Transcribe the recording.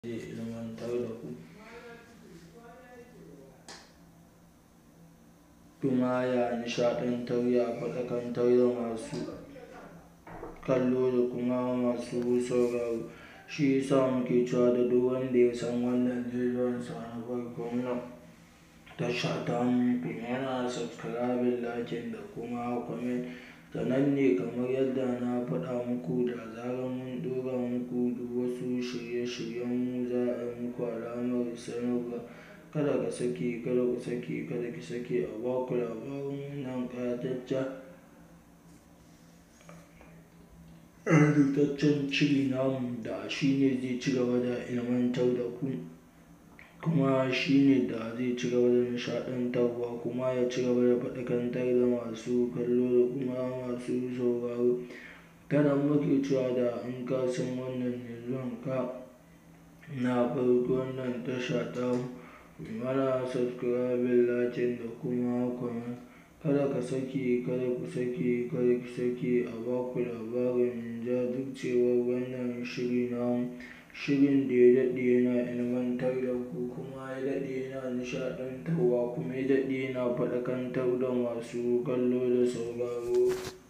zai ilmantar da ku kuma ya nishaɗantar, ya faɗakantar da masu kallo da kuma masu sauraro. Shi yasa muke cewa da duk wanda ya san wannan ne zuwansa na farko wannan tasha tamu, ku mana subscribing, liking da kuma comment. Sannan ne kamar yadda na faɗa muku, da zarar mun ɗora muku duk wasu shirye-shiryenmu za a yi muku alamar sanarwa. Kada ka sake, kada ku sake, kada ki sake a baku labarin wannan ƙayataccen shiri namu da shi ne zai ci gaba da ilmantar da ku, kuma shi ne da zai ci gaba da nishaɗantarwa, kuma ya ci gaba da faɗakantar da masu kallo da kuma masu sauraro. Kada muke cewa da in ka san wannan ne zuwanka na farko wannan tasha tamu, ku mana subscribing, liking da kuma comment. Kada ka sake, kada ku sake, kada ki sake a baku labarin jajircewar wannan shiri namu. Shirin da ya daɗe yana ilmantar da ku, kuma ya daɗe yana nishaɗantarwa, kuma ya daɗe yana faɗakantar da masu kallo da sauraro.